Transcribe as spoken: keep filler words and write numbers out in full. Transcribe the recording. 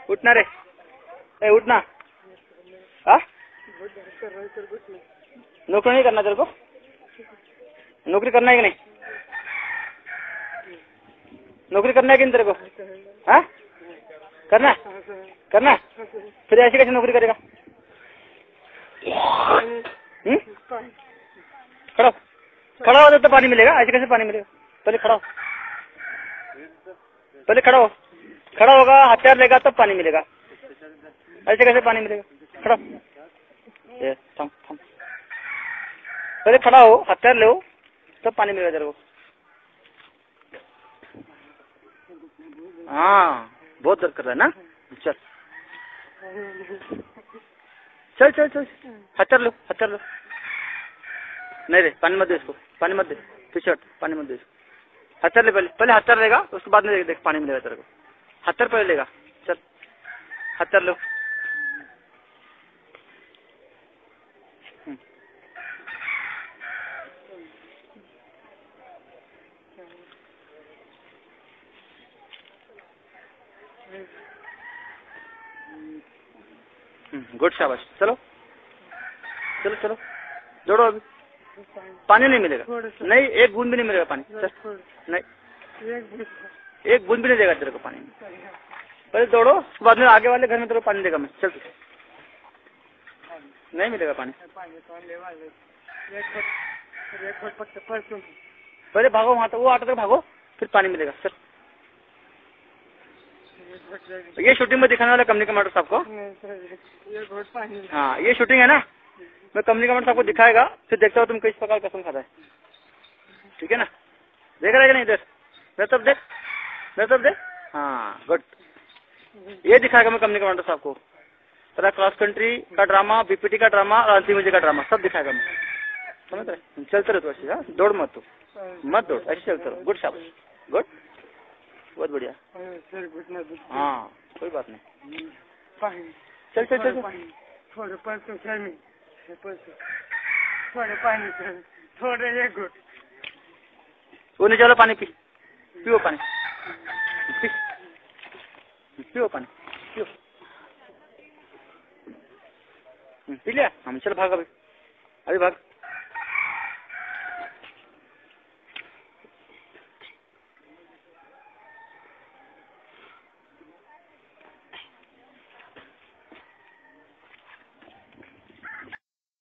उठना रे, ए उठना। हाँ नौकरी नहीं करना तेरे को? नौकरी करना है कि नहीं? नौकरी करना है कि नहीं तेरे को? हाँ करना करना। फिर ऐसी कैसे नौकरी करेगा? हम्म खड़ा खड़ा हो तो पानी मिलेगा, ऐसे कैसे पानी मिलेगा? पहले खड़ा हो, पहले खड़ा हो। खड़ा होगा, हथियार लेगा तब पानी मिलेगा, ऐसे कैसे पानी मिलेगा? खड़ा ये थम थम पहले खड़ा हो, हथियार ले तब पानी मिलेगा तेरे को। हाँ बहुत दर्द कर रहा है ना? चल चल चल चल हथियार लो, हथियार लो। नहीं रे पानी मत दे इसको, पानी मत दे, पीछे हट, पानी मत दे इसको। हथियार ले, पहले पहले हथियार लेगा उसके बाद में देख, देख पानी मिलेगा तेरे को। हथियार पहले लेगा, चल हथियार लो। गुड शाबाश, चलो चलो चलो दौड़ो अभी। पानी नहीं मिलेगा, नहीं एक बूंद भी नहीं मिलेगा पानी। चल नहीं एक बूंद भी नहीं देगा तेरे को पानी। पहले दौड़ो, बाद में आगे वाले घर में तेरे को पानी देगा मैं। चल नहीं मिलेगा पानी, पहले भागो वहां तक, वो ऑटो तक भागो, फिर पानी मिलेगा। चल ये शूटिंग में दिखाने वाला कंपनी कमांडर साहब को। हाँ ये शूटिंग है ना, मैं कंपनी कमांडर साहब को दिखाएगा, फिर देखता हूँ तुम किस प्रकार कसम खाता है। ठीक है ना? देख रहे नहीं? इधर मेरे तरफ देख, मेरे तरफ देख। हाँ गुड, ये दिखाएगा मैं कंपनी कमांडर साहब को। तेरा क्रॉस कंट्री का ड्रामा, बीपीटी का ड्रामा और अंतिम का ड्रामा सब दिखाएगा मैं। समझ रहे? चलते रहो तो ऐसे, हाँ दौड़ मत, तू मत दौड़, ऐसे चलते रहो। गुड शाबाश, गुड, बहुत बढ़िया। हाँ कोई बात नहीं, चल चल चल थोड़े पैसे थोड़े पानी थोड़े एक घुट वो नहीं, चलो पानी पी, पियो पानी, पी पियो पानी, पियो। पी लिया? हम चल भाग अभी, अभी भाग।